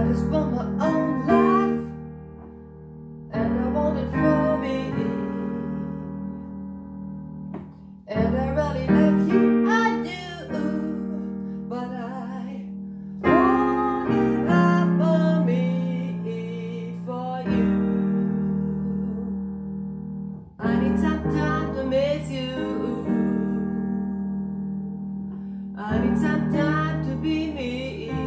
I just want my own life, and I want it for me. And I really love you, I do, but I want it all for me, for you. I need some time to miss you. I need some time to be me.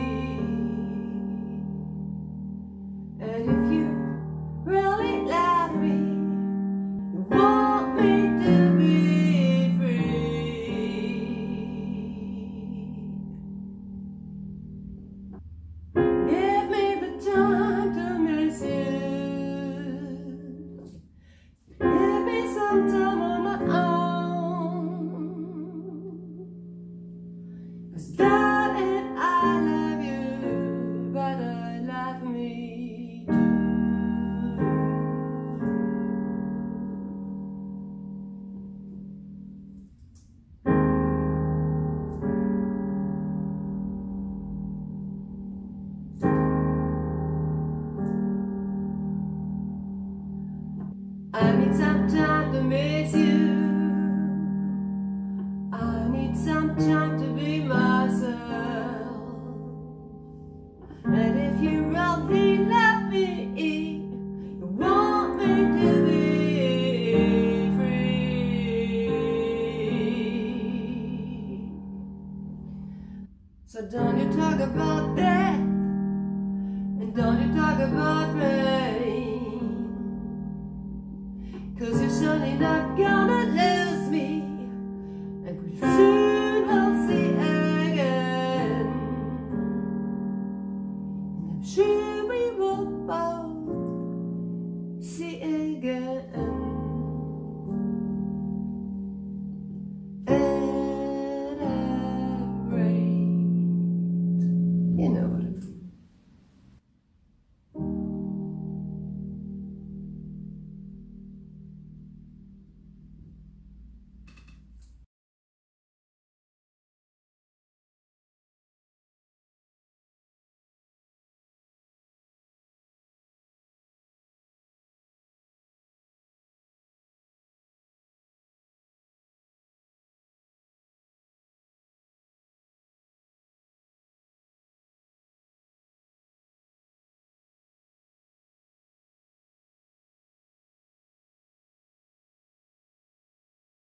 And if you really love me, you want me to be free. Give me the time to miss you. Give me some time on my own. 'Cause darling, I love you, but I love me too. I need some